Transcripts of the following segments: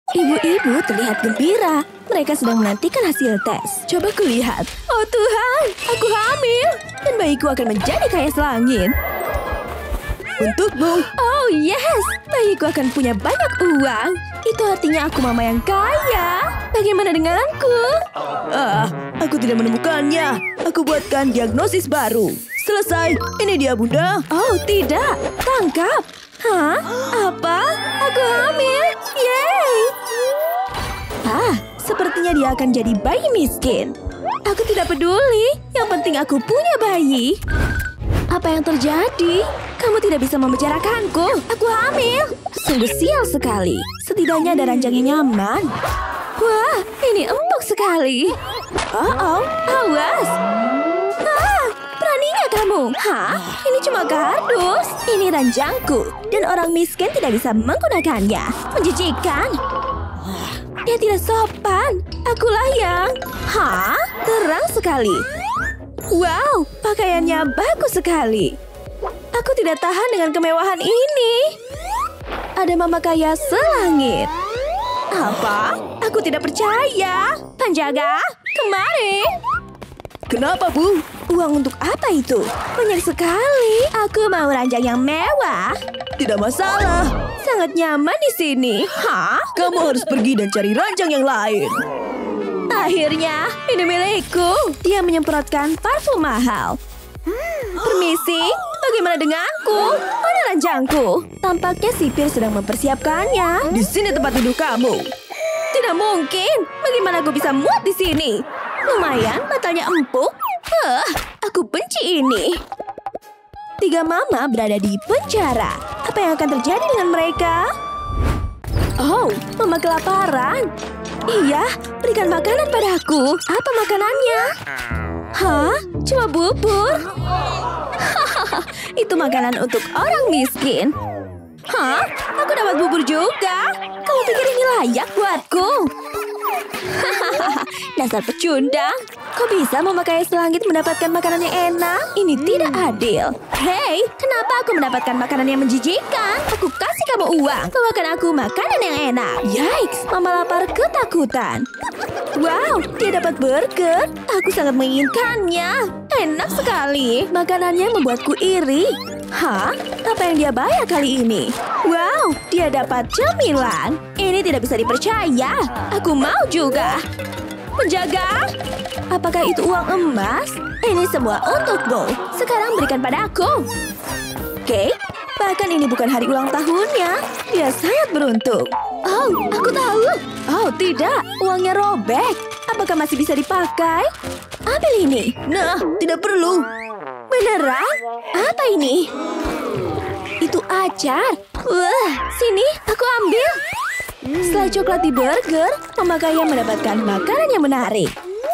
Ibu-ibu terlihat gembira. Mereka sedang menantikan hasil tes. Coba kulihat. Oh Tuhan, aku hamil. Dan bayiku akan menjadi kaya selangit. Untukmu. Oh yes, bayiku akan punya banyak uang. Itu artinya aku mama yang kaya. Bagaimana denganku? Aku tidak menemukannya. Aku buatkan diagnosis baru. Selesai. Ini dia, Bunda. Oh tidak, tangkap. Hah? Apa? Aku hamil. Yeay. Sepertinya dia akan jadi bayi miskin. Aku tidak peduli. Yang penting aku punya bayi. Apa yang terjadi? Kamu tidak bisa membicarakanku. Aku hamil. Sungguh sial sekali. Setidaknya ada ranjang yang nyaman. Wah, ini empuk sekali. Oh, awas. Beraninya kamu? Hah? Ini cuma kardus. Ini ranjangku. Dan orang miskin tidak bisa menggunakannya. Menjijikkan. Dia tidak sopan. Akulah yang... Hah? Terang sekali. Wow, pakaiannya bagus sekali. Aku tidak tahan dengan kemewahan ini. Ada mama kaya selangit. Apa? Aku tidak percaya. Penjaga, kemari. Kenapa, Bu? Uang untuk apa itu? Banyak sekali. Aku mau ranjang yang mewah. Tidak masalah. Sangat nyaman di sini. Hah? Kamu harus pergi dan cari ranjang yang lain. Akhirnya, ini milikku. Dia menyemprotkan parfum mahal. Permisi, bagaimana denganku? Mana ranjangku? Tampaknya sipir sedang mempersiapkannya. Di sini tempat duduk kamu. Tidak mungkin. Bagaimana aku bisa muat di sini? Lumayan, matanya empuk. Aku benci ini. 3 mama berada di penjara. Apa yang akan terjadi dengan mereka? Oh, mama kelaparan. Iya, berikan makanan padaku. Apa makanannya? Hah? Cuma bubur? Hahaha, itu makanan untuk orang miskin. Hah? Aku dapat bubur juga. Kamu pikir ini layak buatku? Hahaha, dasar pecundang. Kok bisa mama kaya selangit mendapatkan makanan yang enak? Ini tidak adil. Hei, kenapa aku mendapatkan makanan yang menjijikan? Aku kasih kamu uang. Bawakan aku makanan yang enak. Yikes, mama lapar ketakutan. Wow, dia dapat burger. Aku sangat menginginkannya. Enak sekali. Makanannya membuatku iri. Hah? Apa yang dia bayar kali ini? Wow, dia dapat cemilan. Ini tidak bisa dipercaya. Aku mau juga. Penjaga? Apakah itu uang emas? Ini semua untukmu. Sekarang berikan padaku. Oke, bahkan ini bukan hari ulang tahunnya. Dia sangat beruntung. Oh, aku tahu. Oh, tidak. Uangnya robek. Apakah masih bisa dipakai? Ambil ini. Nah, tidak perlu. Beneran? Apa ini? Itu acar. Wah, sini, aku ambil. Setelah coklat di burger, mama kaya mendapatkan makanan yang menarik.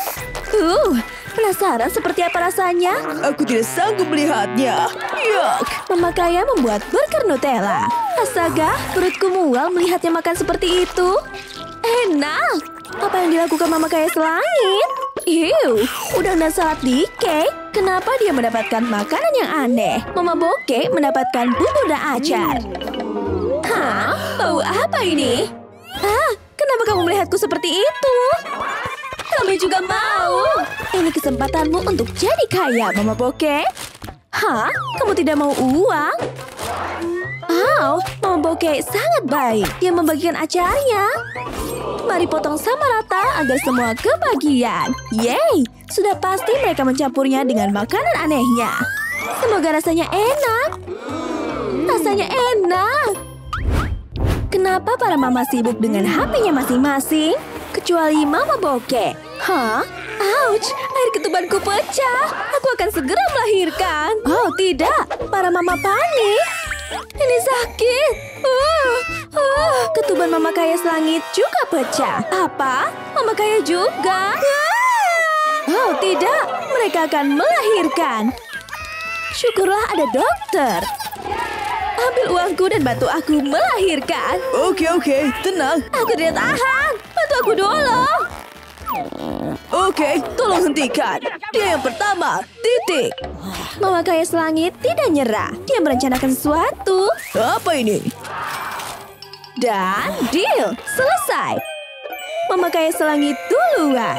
Penasaran seperti apa rasanya? Aku tidak sanggup melihatnya. Yuck. Mama kaya membuat burger Nutella. Astaga, perutku mual melihatnya makan seperti itu. Enak. Apa yang dilakukan mama kaya selangit? Udang dan salad di cake. Kenapa dia mendapatkan makanan yang aneh? Mama Bokeh mendapatkan bubur dan acar. Hah? Bau apa ini? Kenapa kamu melihatku seperti itu? Kami juga mau. Ini kesempatanmu untuk jadi kaya, Mama Bokeh. Hah? Kamu tidak mau uang? Mama Bokeh sangat baik. Dia membagikan acarnya. Mari potong sama rata agar semua kebagian. Yeay! Sudah pasti mereka mencampurnya dengan makanan anehnya. Semoga rasanya enak. Rasanya enak. Kenapa para mama sibuk dengan HP-nya masing-masing? Kecuali Mama Bokeh. Hah? Ouch! Air ketubanku pecah. Aku akan segera melahirkan. Oh, tidak. Para mama panik. Ini sakit. Ketuban mama kaya selangit juga pecah. Apa? Mama kaya juga? Oh, tidak. Mereka akan melahirkan. Syukurlah ada dokter. Ambil uangku dan bantu aku melahirkan. Oke, tenang. Aku tidak tahan. Bantu aku dulu. Oke, tolong hentikan. Dia yang pertama. Titik. Mama kaya selangit tidak nyerah. Dia merencanakan sesuatu. Apa ini? Dan deal, selesai. Memakai selangit duluan.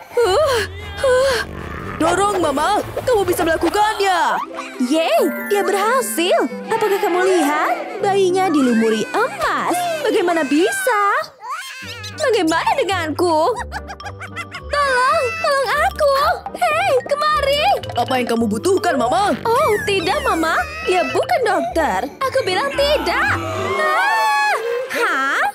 Dorong, Mama. Kamu bisa melakukannya. Yeay, dia berhasil. Apakah kamu lihat? Bayinya dilumuri emas. Bagaimana bisa? Bagaimana denganku? Tolong aku. Hei, kemari. Apa yang kamu butuhkan, Mama? Oh, tidak, Mama. Dia bukan dokter. Aku bilang tidak. Hah?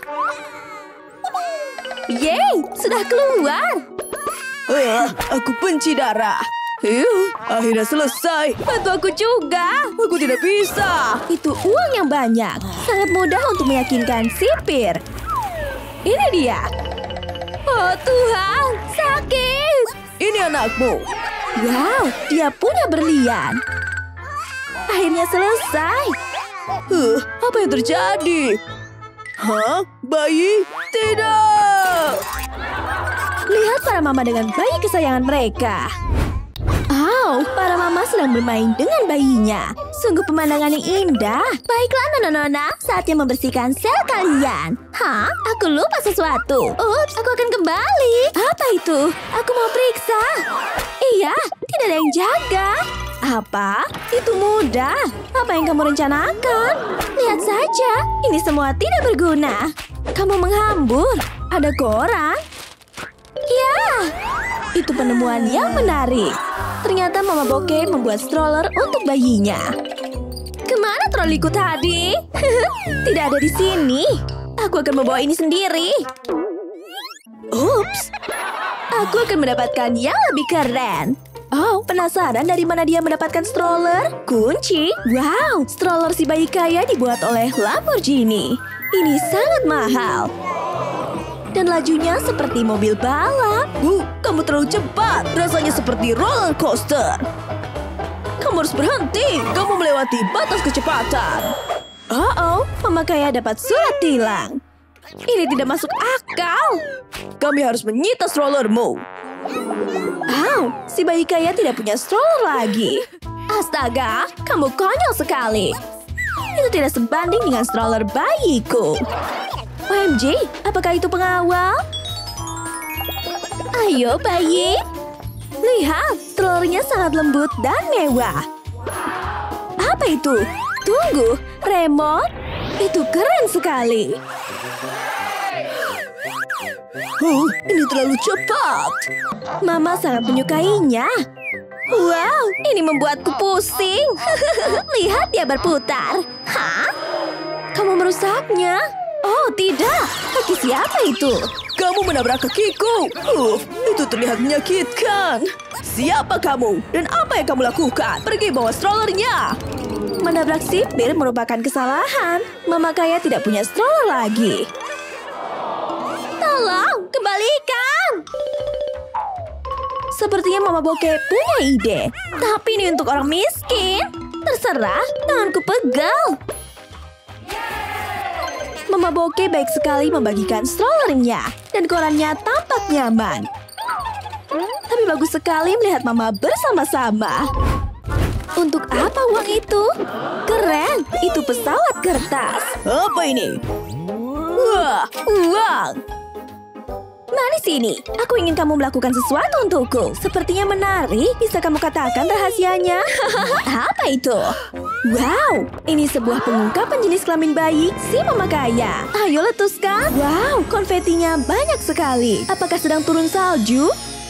Yeay, sudah keluar. Aku benci darah. Akhirnya selesai. Bantu aku juga. Aku tidak bisa. Itu uang yang banyak. Sangat mudah untuk meyakinkan sipir. Ini dia. Oh Tuhan, sakit. Ini anakmu. Wow, dia punya berlian. Akhirnya selesai. Apa yang terjadi? Hah? Bayi? Tidak. Lihat para mama dengan bayi kesayangan mereka. Para mama sedang bermain dengan bayinya. Sungguh pemandangan yang indah. Baiklah, nona-nona, saatnya membersihkan sel kalian. Hah? Aku lupa sesuatu. Ups, aku akan kembali. Apa itu? Aku mau periksa. Iya, tidak ada yang jaga. Apa? Itu mudah. Apa yang kamu rencanakan? Lihat saja, ini semua tidak berguna. Kamu menghambur. Ada koran. Ya, itu penemuan yang menarik. Ternyata Mama Bokeh membuat stroller untuk bayinya. Kemana troliku tadi? Tidak ada di sini. Aku akan membawa ini sendiri. Ups. Aku akan mendapatkan yang lebih keren. Oh, penasaran dari mana dia mendapatkan stroller? Kunci? Wow, stroller si bayi kaya dibuat oleh Lamborghini. Ini sangat mahal. Dan lajunya seperti mobil balap. Kamu terlalu cepat. Rasanya seperti roller coaster. Kamu harus berhenti. Kamu melewati batas kecepatan. Mama kaya dapat surat tilang. Ini tidak masuk akal. Kami harus menyita strollermu. Si bayi kaya tidak punya stroller lagi. Astaga, kamu konyol sekali. Itu tidak sebanding dengan stroller bayiku. OMG, apakah itu pengawal? Ayo bayi. Lihat, strollernya sangat lembut dan mewah. Apa itu? Tunggu, remote? Itu keren sekali. Ini terlalu cepat. Mama sangat menyukainya. Wow, ini membuatku pusing. Lihat dia berputar. Hah? Kamu merusaknya? Oh, tidak. Kaki siapa itu? Kamu menabrak kakiku. Itu terlihat menyakitkan. Siapa kamu? Dan apa yang kamu lakukan? Pergi bawa strollernya. Menabrak sipir merupakan kesalahan. Mama kaya tidak punya stroller lagi. Tolong, kembalikan. Sepertinya Mama Bokeh punya ide. Tapi ini untuk orang miskin. Terserah, tanganku pegal. Mama Bokeh baik sekali membagikan strollernya. Dan korannya tampak nyaman. Tapi bagus sekali melihat Mama bersama-sama. Untuk apa uang itu? Keren, itu pesawat kertas. Apa ini? Wah, uang. Mari sini, aku ingin kamu melakukan sesuatu untukku. Sepertinya menarik, bisa kamu katakan rahasianya? Apa itu? Wow, ini sebuah pengungkapan jenis kelamin bayi si Mama Kaya. Ayo letuskan. Wow, konfetinya banyak sekali. Apakah sedang turun salju?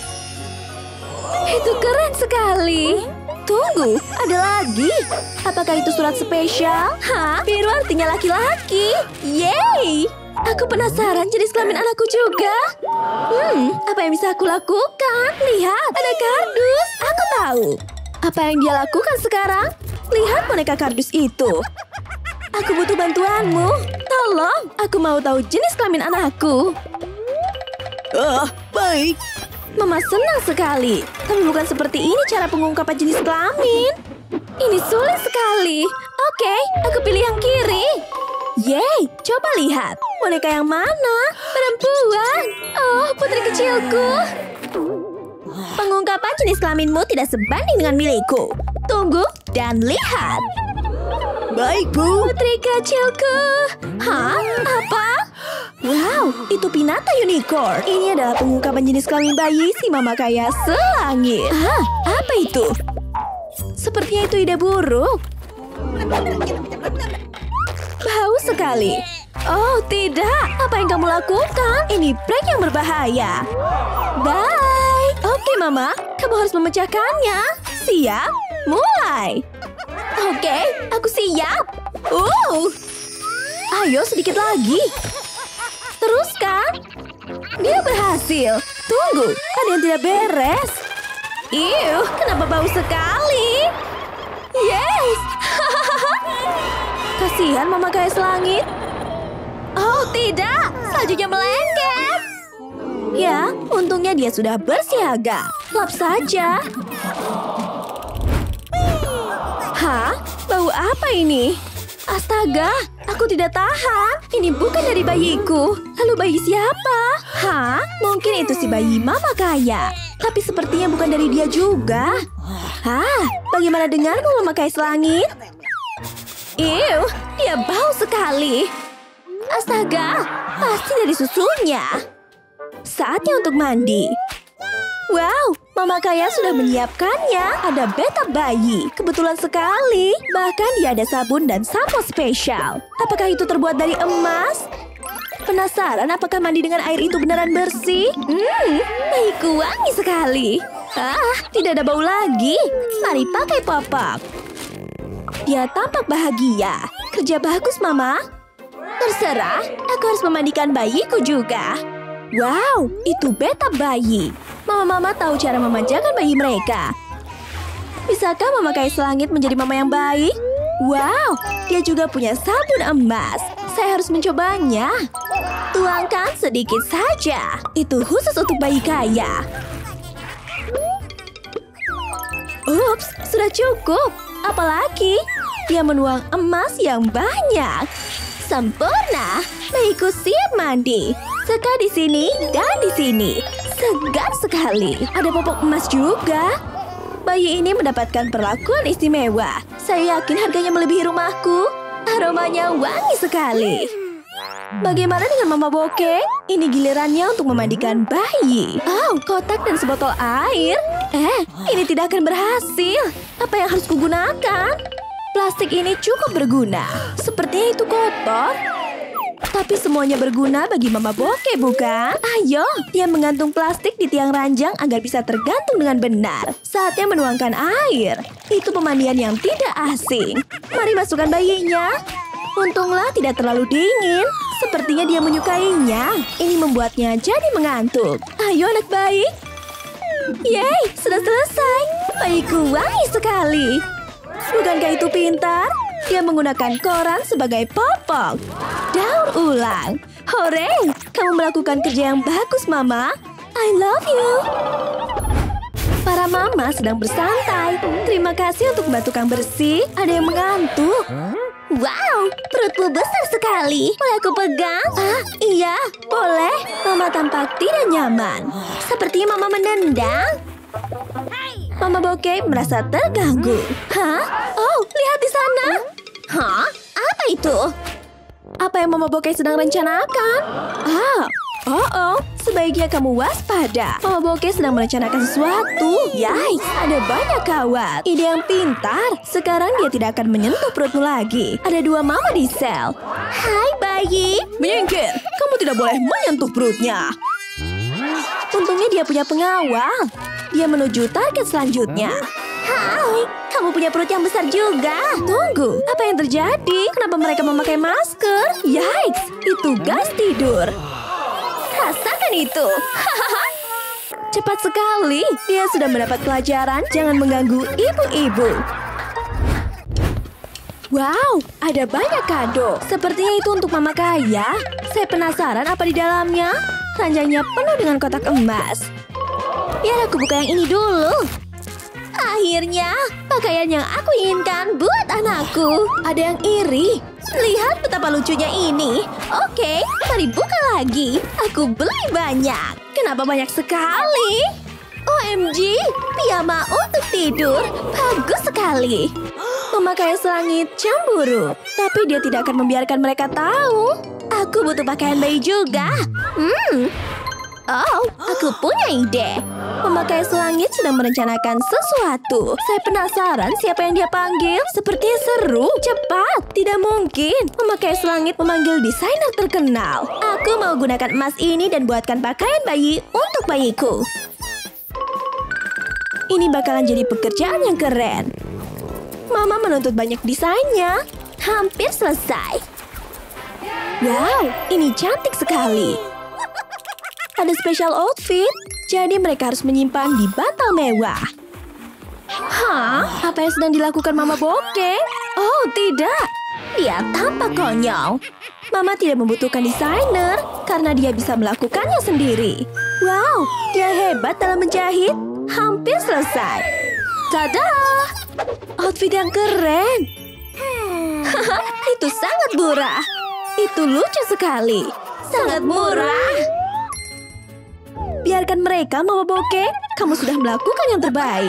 Itu keren sekali. Tunggu, ada lagi. Apakah itu surat spesial? Hah? Biru artinya laki-laki. Yeay! Aku penasaran jenis kelamin anakku juga. Apa yang bisa aku lakukan? Lihat, ada kardus. Aku tahu. Apa yang dia lakukan sekarang? Lihat boneka kardus itu. Aku butuh bantuanmu. Tolong, aku mau tahu jenis kelamin anakku. Baik. Mama senang sekali. Tapi bukan seperti ini cara pengungkapan jenis kelamin. Ini sulit sekali. Oke, aku pilih yang kiri. Yeay, coba lihat. Boneka yang mana? Perempuan. Oh, putri kecilku. Pengungkapan jenis kelaminmu tidak sebanding dengan milikku. Tunggu dan lihat. Baik, Bu. Putri kecilku. Hah? Apa? Wow, itu Pinata Unicorn. Ini adalah pengungkapan jenis kelamin bayi si mama kaya selangit. Ah, apa itu? Sepertinya itu ide buruk. Bau sekali. Oh, tidak. Apa yang kamu lakukan? Ini prank yang berbahaya. Bye. Oke, Mama. Kamu harus memecahkannya. Siap? Mulai. Oke, aku siap. Ayo sedikit lagi. Teruskan. Dia berhasil. Tunggu, ada yang tidak beres. Kenapa bau sekali? Yes. Kasihan mama kaya selangit. Oh tidak, saljunya melengket. Ya, untungnya dia sudah bersiaga. Lap saja. Hah? Bau apa ini? Astaga, aku tidak tahan. Ini bukan dari bayiku. Lalu bayi siapa? Hah? Mungkin itu si bayi mama kaya. Tapi sepertinya bukan dari dia juga. Hah? Bagaimana denganmu mama kaya selangit? Dia bau sekali. Astaga, pasti dari susunya. Saatnya untuk mandi. Wow, mama kaya sudah menyiapkannya. Ada bathtub bayi. Kebetulan sekali. Bahkan dia ada sabun dan sampo spesial. Apakah itu terbuat dari emas? Penasaran apakah mandi dengan air itu beneran bersih? Bayiku wangi sekali. Tidak ada bau lagi. Mari pakai pop-up. Dia tampak bahagia. Kerja bagus, Mama. Terserah, aku harus memandikan bayiku juga. Wow, itu bathtub bayi. Mama-mama tahu cara memanjakan bayi mereka. Bisakah mama kaya selangit menjadi mama yang baik? Wow, dia juga punya sabun emas. Saya harus mencobanya. Tuangkan sedikit saja. Itu khusus untuk bayi kaya. Ups, sudah cukup. Apalagi? Dia menuang emas yang banyak. Sempurna. Bayiku siap mandi. Seka di sini dan di sini. Segar sekali. Ada popok emas juga. Bayi ini mendapatkan perlakuan istimewa. Saya yakin harganya melebihi rumahku. Aromanya wangi sekali. Bagaimana dengan Mama Bokeh? Ini gilirannya untuk memandikan bayi. Oh, kotak dan sebotol air. Ini tidak akan berhasil. Apa yang harus kugunakan? Plastik ini cukup berguna. Sepertinya itu kotor. Tapi semuanya berguna bagi Mama Bokeh, bukan? Ayo, dia menggantung plastik di tiang ranjang agar bisa tergantung dengan benar. Saatnya menuangkan air. Itu pemandian yang tidak asing. Mari masukkan bayinya. Untunglah tidak terlalu dingin. Sepertinya dia menyukainya. Ini membuatnya jadi mengantuk. Ayo anak bayi. Yeay, sudah selesai. Bayiku wangi sekali. Bukankah itu pintar? Dia menggunakan koran sebagai popok. Daur ulang. Hore! Kamu melakukan kerja yang bagus, Mama. I love you. Para mama sedang bersantai. Terima kasih untuk membantu Kang bersih. Ada yang mengantuk. Wow, perutmu besar sekali. Boleh aku pegang? Iya, boleh. Mama tampak tidak nyaman. Sepertinya Mama menendang. Mama Bokeh merasa terganggu. Hah? Oh, lihat di sana. Hah? Apa itu? Apa yang Mama Bokeh sedang rencanakan? Sebaiknya kamu waspada. Mama Bokeh sedang merencanakan sesuatu. Yikes, ada banyak kawat. Ide yang pintar. Sekarang dia tidak akan menyentuh perutmu lagi. Ada 2 mama di sel. Hai bayi. Menyingkir. Kamu tidak boleh menyentuh perutnya. Untungnya dia punya pengawal. Dia menuju target selanjutnya. Hai, kamu punya perut yang besar juga. Tunggu, apa yang terjadi? Kenapa mereka memakai masker? Yikes, itu gas tidur. Rasakan itu. Cepat sekali. Dia sudah mendapat pelajaran. Jangan mengganggu ibu-ibu. Wow, ada banyak kado. Sepertinya itu untuk mama kaya. Saya penasaran apa di dalamnya. Ranjangnya penuh dengan kotak emas. Biar aku buka yang ini dulu. Akhirnya, pakaian yang aku inginkan buat anakku. Ada yang iri. Lihat betapa lucunya ini. Oke, mari buka lagi. Aku beli banyak. Kenapa banyak sekali? OMG, piyama untuk tidur. Bagus sekali. Memakai selangit cemburu, tapi dia tidak akan membiarkan mereka tahu. Aku butuh pakaian bayi juga. Oh, aku punya ide. Memakai selangit sedang merencanakan sesuatu. Saya penasaran siapa yang dia panggil. Sepertinya seru. Cepat, tidak mungkin. Memakai selangit memanggil desainer terkenal. Aku mau gunakan emas ini dan buatkan pakaian bayi untuk bayiku. Ini bakalan jadi pekerjaan yang keren. Mama menuntut banyak desainnya. Hampir selesai. Wow, ini cantik sekali. Ada special outfit, jadi mereka harus menyimpan di bantal mewah. Hah? Apa yang sedang dilakukan Mama Bokeh? Oh, tidak. Dia tampak konyol. Mama tidak membutuhkan desainer karena dia bisa melakukannya sendiri. Wow, dia hebat dalam menjahit. Hampir selesai. Tada! Outfit yang keren. Itu sangat murah. Itu lucu sekali. Sangat murah. Biarkan mereka, Mama Bokeh. Kamu sudah melakukan yang terbaik.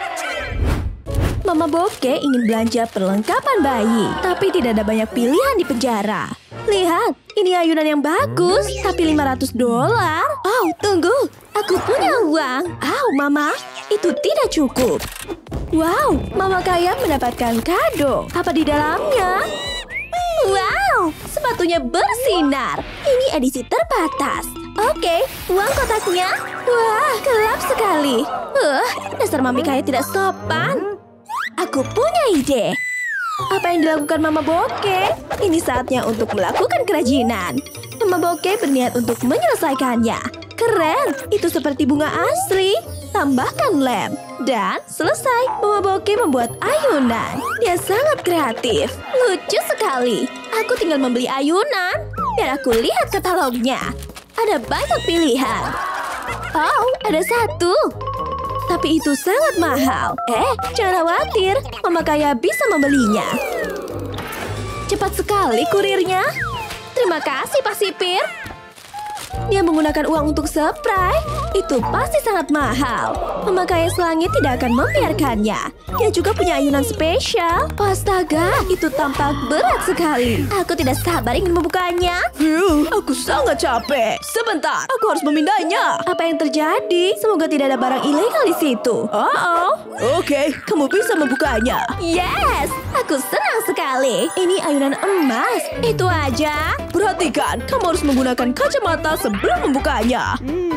Mama Bokeh ingin belanja perlengkapan bayi, tapi tidak ada banyak pilihan di penjara. Lihat, ini ayunan yang bagus, tapi $500. Oh, tunggu. Aku punya uang. Oh, Mama, itu tidak cukup. Wow, Mama kaya mendapatkan kado. Apa di dalamnya? Wow, sepatunya bersinar. Ini edisi terbatas. Oke, uang kotaknya. Wah, gelap sekali. Dasar mami kaya tidak sopan. Aku punya ide. Apa yang dilakukan Mama Bokeh? Ini saatnya untuk melakukan kerajinan. Mama Bokeh berniat untuk menyelesaikannya. Keren, itu seperti bunga asli. Tambahkan lem. Dan selesai, Mama Bokeh membuat ayunan. Dia sangat kreatif. Lucu sekali. Aku tinggal membeli ayunan. Biar aku lihat katalognya. Ada banyak pilihan. Oh, ada satu. Tapi itu sangat mahal. Jangan khawatir. Mama kaya bisa membelinya. Cepat sekali kurirnya. Terima kasih, Pak Sipir. Dia menggunakan uang untuk spray. Itu pasti sangat mahal. Mama kaya selangit tidak akan membiarkannya. Dia juga punya ayunan spesial. Astaga, itu tampak berat sekali. Aku tidak sabar ingin membukanya. Aku sangat capek. Sebentar, aku harus memindahnya. Apa yang terjadi? Semoga tidak ada barang ilegal di situ. Oke, kamu bisa membukanya. Yes, aku senang sekali. Ini ayunan emas. Itu aja. Perhatikan, kamu harus menggunakan kacamata sebelum membukanya.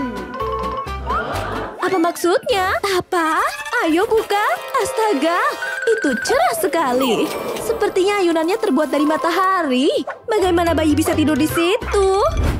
Apa maksudnya? Apa? Ayo buka. Astaga, itu cerah sekali. Sepertinya ayunannya terbuat dari matahari. Bagaimana bayi bisa tidur di situ?